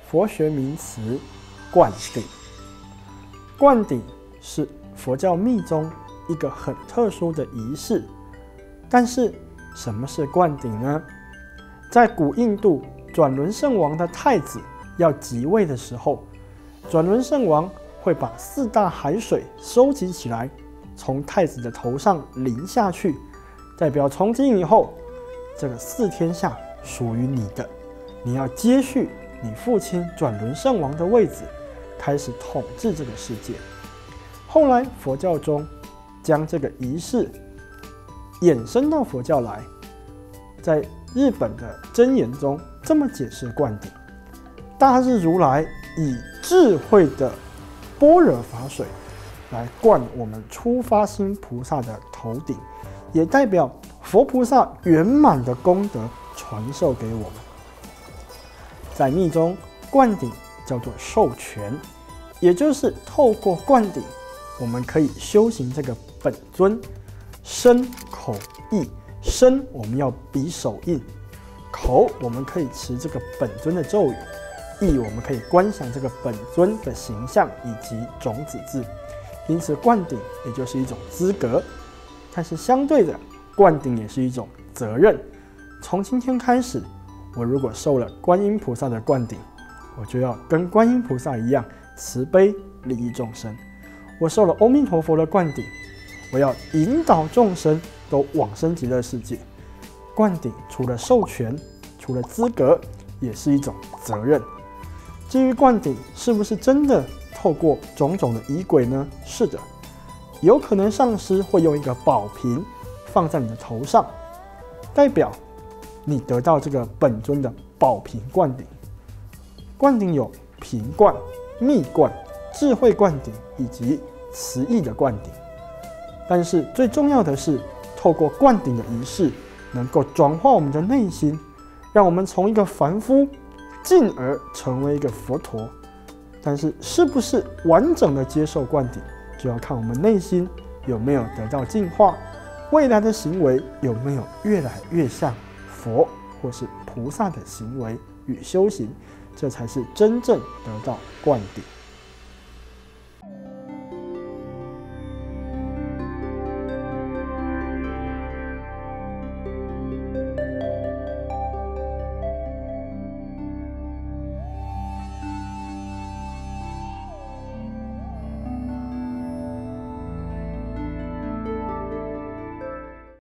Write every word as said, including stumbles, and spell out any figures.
佛学名词灌顶。灌顶是佛教密宗一个很特殊的仪式。但是什么是灌顶呢？在古印度，转轮圣王的太子要即位的时候，转轮圣王会把四大海水收集起来，从太子的头上淋下去，代表从今以后，这个四天下属于你的，你要接续你父亲转轮圣王的位子，开始统治这个世界。后来佛教中将这个仪式衍生到佛教来，在日本的真言中这么解释灌顶：大日如来以智慧的般若法水来灌我们初发心菩萨的头顶，也代表佛菩萨圆满的功德传授给我们。在密宗，灌顶叫做授权，也就是透过灌顶，我们可以修行这个本尊。身口意，身我们要比手印，口我们可以持这个本尊的咒语，意我们可以观想这个本尊的形象以及种子字。因此灌顶也就是一种资格，但是相对的，灌顶也是一种责任。从今天开始，我如果受了观音菩萨的灌顶，我就要跟观音菩萨一样慈悲利益众生。我受了阿弥陀佛的灌顶，我要引导众生都往生极乐世界。灌顶除了授权，除了资格，也是一种责任。至于灌顶是不是真的透过种种的仪轨呢？是的，有可能上师会用一个宝瓶放在你的头上，代表你得到这个本尊的宝瓶灌顶。灌顶有瓶灌、密灌、智慧灌顶以及慈意的灌顶。但是最重要的是，透过灌顶的仪式，能够转化我们的内心，让我们从一个凡夫，进而成为一个佛陀。但是，是不是完整的接受灌顶，就要看我们内心有没有得到净化，未来的行为有没有越来越像佛或是菩萨的行为与修行，这才是真正得到灌顶。